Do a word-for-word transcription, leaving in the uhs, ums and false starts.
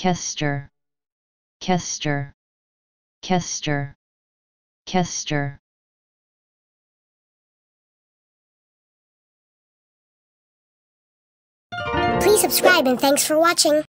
Caister, Caister, Caister, Caister. Please subscribe and thanks for watching.